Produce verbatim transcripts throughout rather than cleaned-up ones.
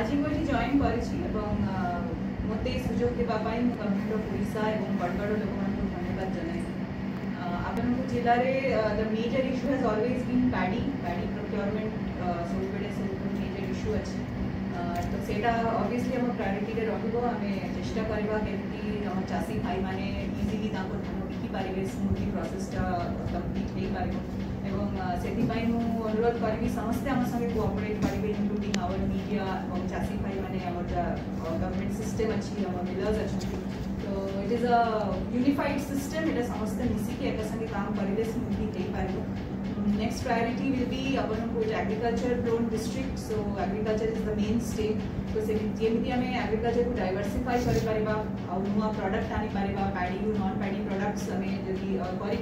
आज मुझे जॉइन कर मत सुजोग देवाई गवर्नमेंट ऑफ ओडिशा और बड़गड़ लोक धन्यवाद जन आपण जिले में the major issue has always been paddy paddy procurement सब बड़े सब मेजर इश्यू अच्छे तो सेटा ऑब्वियसली हम प्रायोरिटी रही चेष्टा करवा केमती चाषी भाई मैंने इजिली धान बिकी पारे स्मूथली प्रोसेसटा कंप्लीट हो पार एवं से अनुरोध करी समस्ते आम संगे कोऑपरेट करेंगे इंक्लूडिंग आवर मीडिया और चाषी भाई मैंने गवर्नमेंट सिस्टम अच्छी मिलर्स अच्छे तो it is a unified system एटा समस्ते मिसिकी एक संगे काम करेंगे स्मूथली हो पार नेक्स्ट प्रायोरिटी विल बी अपन को agriculture prone district so agriculture is the main state तो जमी आम एग्रीकल्चर को डाइवर्सिफाई कर नुआ प्रडक्ट आनी पार पैडी नॉन पैडी प्रोडक्ट्स आम जदि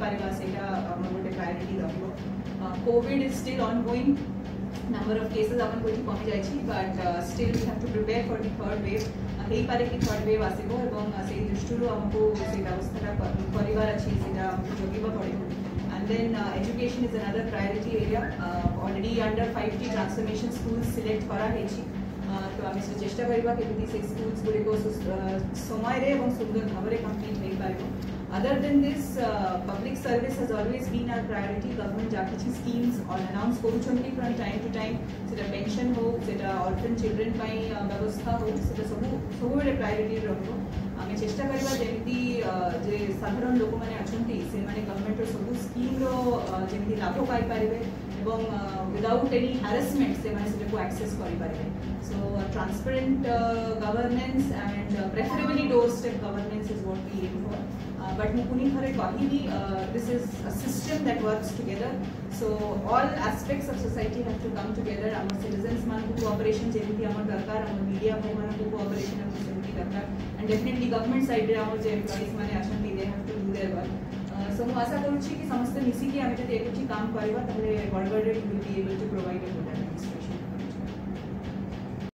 कर गोटे प्रायोरिटी रही COVID is still ongoing number of cases अपन को कमी जाए but still we have to prepare for the third wave हो पारे कि थर्ड वेव आसो से दृष्टि आमको से व्यवस्था करार अच्छी जगह पड़ो and then education is another priority area already under five T transformation schools select कराई तो आम से चेष्टा करवा केमती से स्कूल्स गुड़िक समय सुंदर भाव में कंप्लीट हो पार other than this public service has always been our priority government जहाँ किसी स्कीम्स और अनाउंस करुँच फ्रॉम टाइम टू टाइम से पेंशन हो से ऑर्फन चिल्ड्रेन व्यवस्था हो से सब सब प्रायोरिटी रही आम चेष्टा करवा जमी जे साधारण लोक मैंने अच्छा से गवर्नमेंट सब स्कीम जमी लाभ पाइपर विदाउट एनी हारासमेंट से एक्सेस करें so transparent governance and preferably door step governance is what we aim for but मुझे पुनी थे कहली this is a system that works together so all aspects of society have to come together आम citizens मान को cooperation जमी आम दरकार आम मीडिया भाई मान को कोऑपरेशन जमी दरकार एंड डेफिनेटली गवर्नमेंट साइड आम जो एम्प्लॉइज मैंने अच्छा they have to do their work so मुझे आशा करुँच कि समस्ते मिसिकी आम जब काम करवा बड़गड़ will be able to provide